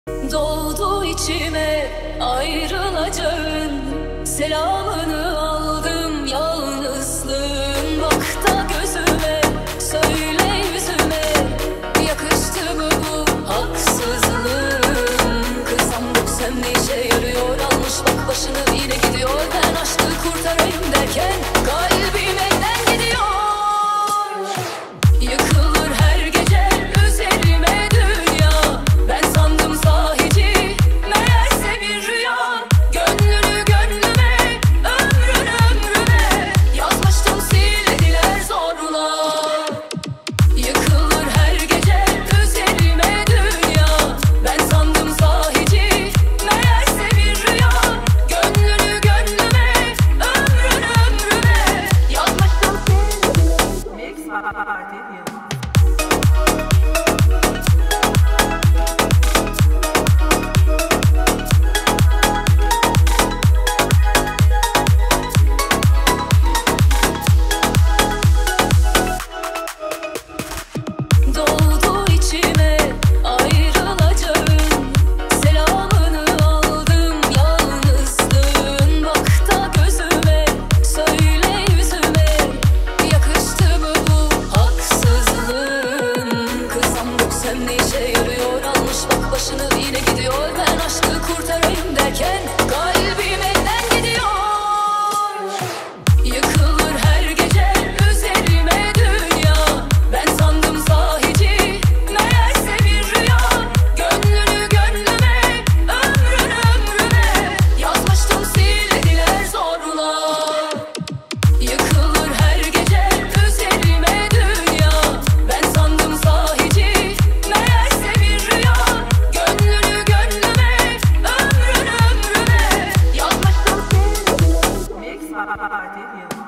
Doldu içime ayrılacağın, selamını aldım yalnızlığın. Bak da gözüme, söyle yüzüme, yakıştı mı bu haksızlığın? Kızam bu sen ne işe yarıyor, almış bak başını yine gidiyor. Ben aşkı kurtarayım derken kalbim elden gidiyor. Yıkılır her gece üzerime dünya, ben sandım sahici, meğerse bir rüya. Gönlünü gönlüme, ömrünü ömrüme, yazmıştım sildiler zorla. Yıkılır her gece üzerime dünya, ben sandım sahici, meğerse bir rüya. Gönlünü gönlüme, ömrünü ömrüme, yazmıştım sildiler. Mix Party Hill. Doldu içime ayrılacağın, selamını aldım yalnızlığın. Bak da gözüme, söyle yüzüme, yakıştı mı bu haksızlığın? Kızam bu sen ne işe yarıyor, almış bak başını yine gidiyor. Ben aşkı kurtarayım derken kalbim elden gidiyor. Yıkılır her gece üzerime dünya, ben sandım sahici, meğerse bir rüya. Gönlünü gönlüme, ömrünü ömrüme, yazmıştım sildiler zorla. Yıkılır her gece üzerime dünya, ben sandım sahici, meğerse bir rüya. Gönlünü gönlüme, ömrünü ömrüme, yazmıştım sildiler. Mix Party Hill.